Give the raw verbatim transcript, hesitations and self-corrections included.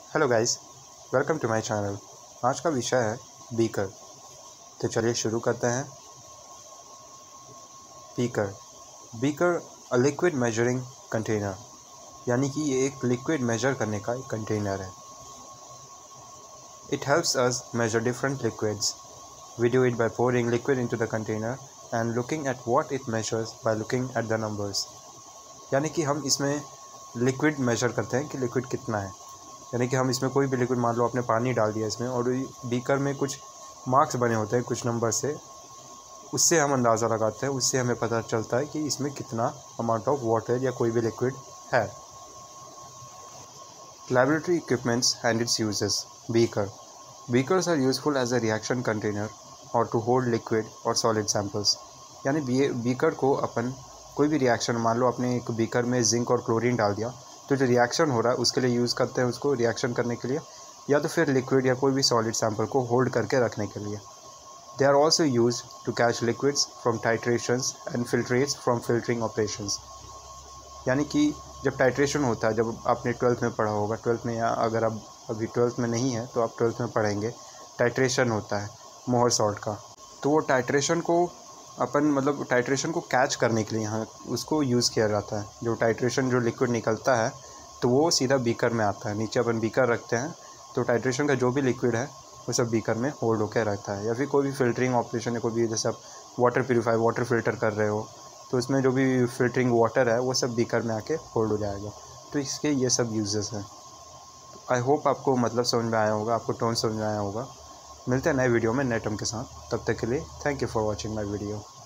Hello guys, welcome to my channel. आज का विषय है बीकर। तो चलिए शुरू करते हैं। Beaker beaker a liquid measuring container, यानी कि ये एक लिक्विड मेजर करने का एक कंटेनर है। It helps us measure different liquids. We do it by pouring liquid into the container and looking at what it measures by looking at the numbers। यानी कि हम इसमें लिक्विड मेजर करते हैं कि लिक्विड कितना है। यानी कि हम इसमें कोई भी लिक्विड, मान लो आपने पानी डाल दिया इसमें, और बीकर में कुछ मार्क्स बने होते हैं कुछ नंबर से, उससे हम अंदाज़ा लगाते हैं, उससे हमें पता चलता है कि इसमें कितना अमाउंट ऑफ वाटर या कोई भी लिक्विड है। Laboratory equipments and its uses. Beaker beakers are useful as a reaction container or to hold liquid or solid samples. यानी बीकर को अपन कोई भी रिएक्शन, मान लो आपने एक बीकर में जिंक और क्लोरीन डाल दिया, तो जो रिएक्शन हो रहा है उसके लिए यूज़ करते हैं उसको रिएक्शन करने के लिए, या तो फिर लिक्विड या कोई भी सॉलिड सैंपल को होल्ड करके रखने के लिए। They are also used to catch liquids from titrations and filtrates from filtering operations. यानी कि जब टाइट्रेशन होता है, जब आपने ट्वेल्थ में पढ़ा होगा, ट्वेल्थ में, या अगर आप अभी ट्वेल्थ में नहीं है तो आप ट्वेल्थ में पढ़ेंगे, टाइट्रेशन होता है मोहर सॉल्ट का। तो वो टाइट्रेशन को अपन मतलब टाइट्रेशन को कैच करने के लिए यहाँ उसको यूज़ किया जाता है। जो टाइट्रेशन जो लिक्विड निकलता है तो वो सीधा बीकर में आता है। नीचे अपन बीकर रखते हैं तो टाइट्रेशन का जो भी लिक्विड है वो सब बीकर में होल्ड होकर रहता है। या फिर कोई भी फिल्टरिंग ऑपरेशन है, कोई भी, जैसे आप वाटर प्यूरीफाई वाटर फिल्टर कर रहे हो तो उसमें जो भी फिल्टरिंग वाटर है वो सब बीकर में आके होल्ड हो जाएगा। तो इसके ये सब यूजेस हैं। आई होप आपको मतलब समझ में आया होगा, आपको टोन समझ में आया होगा। मिलते हैं नए वीडियो में नए टर्म के साथ। तब तक के लिए thank you for watching my video.